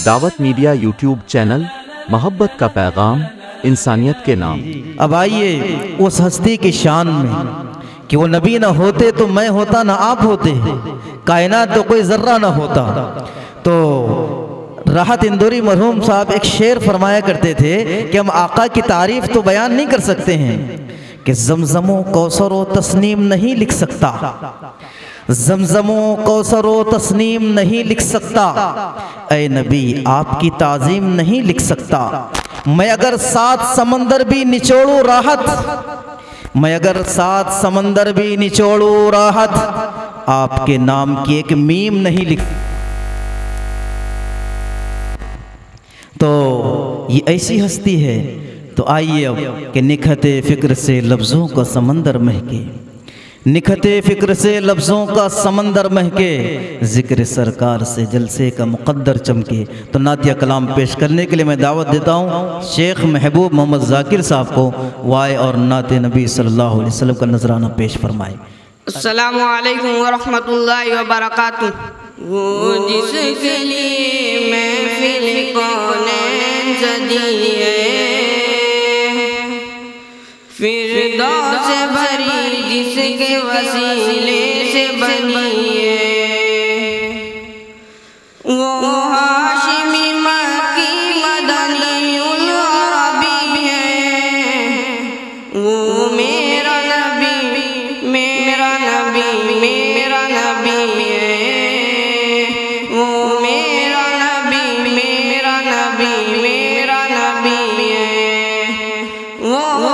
दावत media YouTube channel, मोहब्बत का पैगाम, इंसानियत के नाम। अब आइए उस हस्ती की शान में कि वो नबी ना होते तो मैं होता, ना आप होते, कायनात तो कोई ज़र्रा ना होता। तो राहत इंदौरी मरहूम साहब एक शेर फरमाया करते थे कि हम आका की तारीफ तो बयान नहीं कर सकते हैं कि ज़मज़मो कौसरो तस्नीम नहीं लिख सकता, ज़मज़मो कौसरो तस्नीम नहीं लिख सकता, ऐ नबी आपकी ताज़ीम नहीं लिख सकता। मैं अगर 7 समंदर भी निचोड़ूं राहत, मैं अगर 7 समंदर भी निचोड़ूं राहत, आपके नाम की एक मीम नहीं लिख। तो ये ऐसी हस्ती है। तो आइए अब कि निखते फ़िक्र से लफ्ज़ों का समंदर महके, निखते फ़िक्र से लफ्ज़ों का समंदर महके, ज़िक्र सरकार से जलसे का मुक़द्दर चमके। तो नातिया कलाम पेश करने के लिए मैं दावत देता हूँ शेख महबूब मोहम्मद ज़ाकिर साहब को, वाए और नाते नबी सल्लल्लाहु अलैहि वसल्लम का नजराना पेश फरमाए। अस्सलामु अलैकुम व रहमतुल्लाहि व बरकातुहू। वो जिसके लिए महफिल कौनैन सजी है, फिरदौस से भरी जिसके वसीले से बनी है, वो हाशिमी मक्की मदनी उल अरबी है, वो मेरा नबी मेरा नबी मेरा नबी है, वो मेरा नबी मेरा नबी मेरा नबी है, वो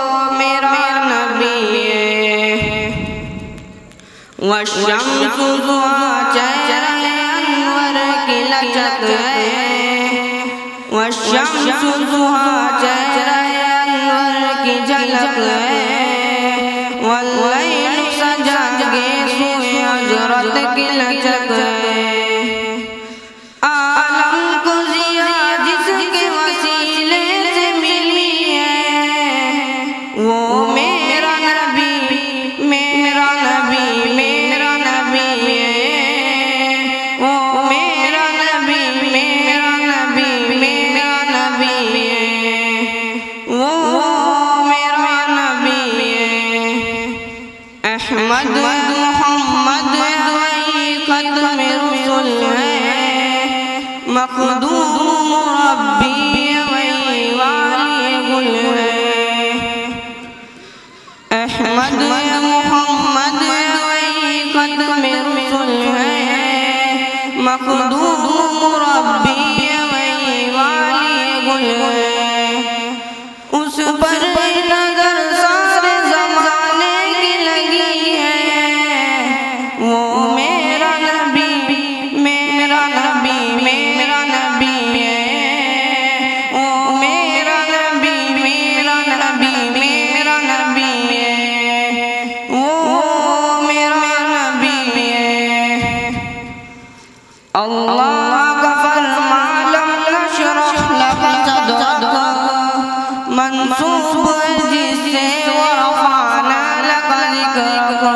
वशम्सु दुआ चेहरे अनवर की लचक है, वशम्सु दुआ चेहरे अनवर की झलक है, वल्लैल सजा के सुए हजरत की लचक है। आलम को जिया जिसके वसीले से मिली है, वो मेरा नबी मेरा नबी अहमद मोहम्मद खत्म रसूल है, मखदूम मुरब्बी वही वाली गुल है। अहमद मोहम्मद खत्म रसूल है, मखदूम मुरब्बी वही वाली गुल है। उस पर नजर सारे ज़माने की लगी है, वो मेरा नबी मेरा नबी मेरा नबी है, वो मेरा नबी मेरा नबी मेरा नबी है, वो मेरा नबी है। अल्लाह का फरमान लम नशरह लक सदरक, मंसूब है जिससे वरफ़अना लक ज़िक्रक।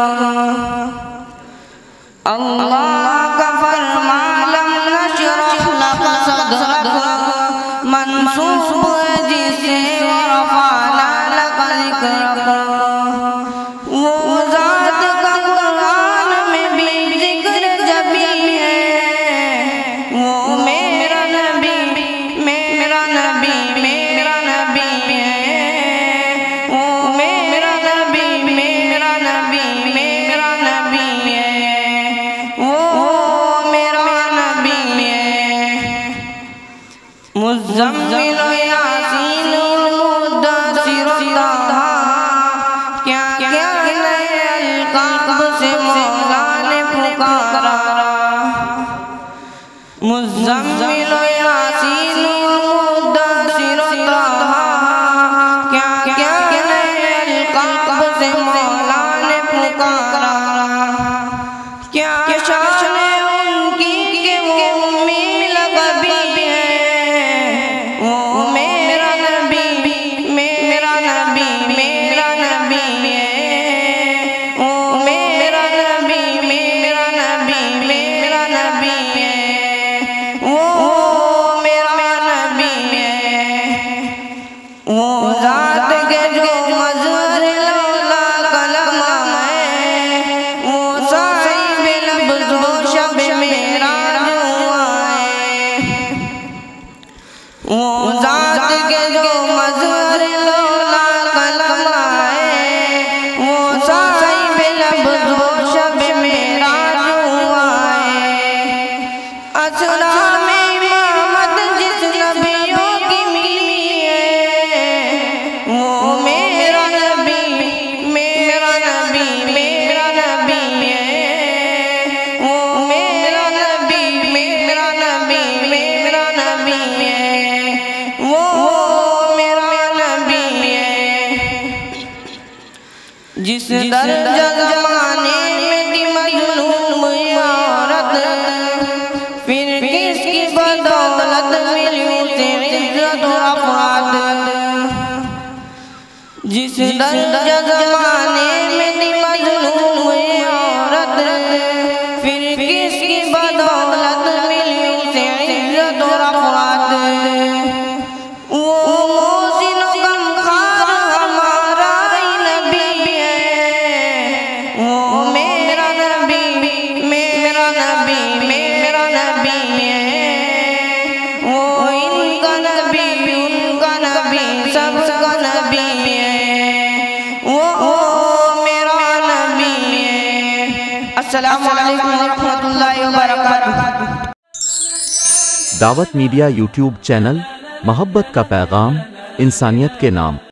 अल्लाह का फरमान लम नशरह लक सदरक, मंसूब है जिससे वरफ़अना लक ज़िक्रक। वो ज़ात का कुरान में भी ज़िक्र जबी है, वो मेरा नबी मेरा नबी मेरा नबी है, वो मेरा नबी मेरा नबी मेरा नबी है, वो मेरा नबी है। मुज़म्मिल यासीन मुद्दसिर ताहा, क्या क्या नए अलकाब से मौला ने पुकारा। मुज़म्मिल यासीन मुद्दसिर ताहा, क्या क्या नए अलकाब से मौला ने पुकारा। क्या शान उनकी कि वो उम्मी लक़बी है, वो मेरा नबी मेरा नबी मेरा नबी है, वो मेरा नबी मेरा नबी मेरा नबी है, वो असरा में इमामत जिस नबियों की मिली है, वो मेरा नबी, मेरा नबी, मेरा नबी है। वो मेरा नबी, मेरा नबी, मेरा नबी है। वो मेरा नबी है। जिस दर्जा ज़माने में थी मजलूम औरत, फिर किसकी बदौलत मिली उसे इज्जत और अफात। जिस दर्जा ज़माने में थी मजलूम औरत, फिर किसकी बदौलत मिली उसे इज्जत और अफात। वो मोहसिन और गमखार हमारा ही नबी है। वो मेरा नबी, मेरा नबी, मेरा नबी है। वो इनका नबी, उनका नबी, सबका नबी है। वो मेरा नबी है। अस्सलामु अलैकुम वरहमतुल्लाहि वबरकातुहू। दावत मीडिया यूट्यूब चैनल, मोहब्बत का पैगाम, इंसानियत के नाम।